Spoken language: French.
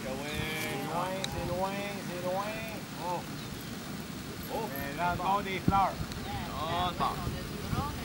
loin, c'est loin, c'est loin. Oh! Dans le bord des fleurs. Oh, ça.